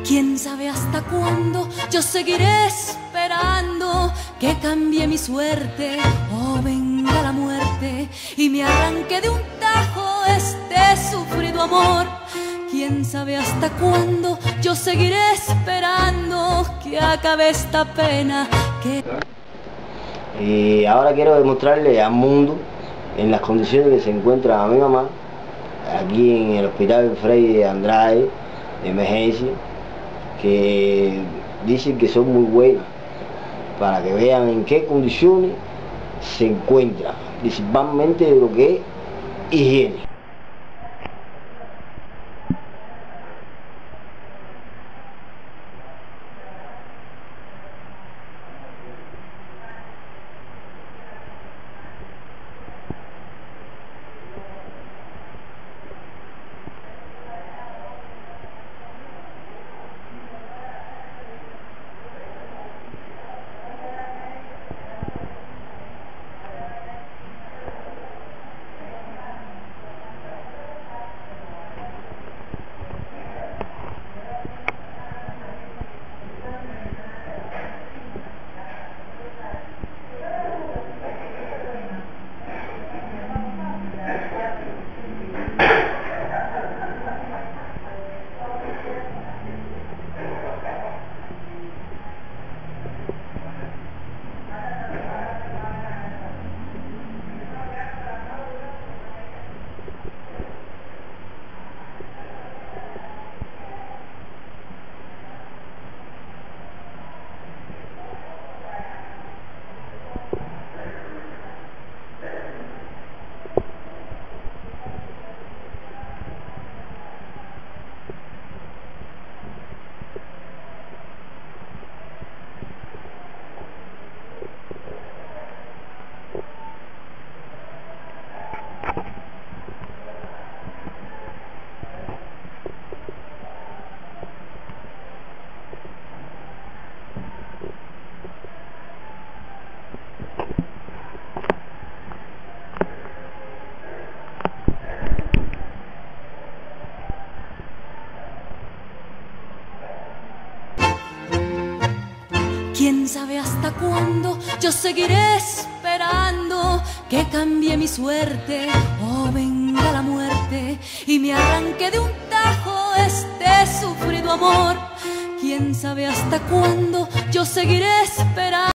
Quién sabe hasta cuándo yo seguiré esperando que cambie mi suerte o venga la muerte y me arranque de un tajo este sufrido amor. Quién sabe hasta cuándo yo seguiré esperando que acabe esta pena que... Y ahora quiero demostrarle al mundo en las condiciones que se encuentra mi mamá aquí en el hospital Frei Andrade de emergencia, que dicen que son muy buenas, para que vean en qué condiciones se encuentra, principalmente de lo que es higiene. Quién sabe hasta cuándo yo seguiré esperando que cambie mi suerte o venga la muerte y me arranque de un tajo este sufrido amor. Quién sabe hasta cuándo yo seguiré esperando.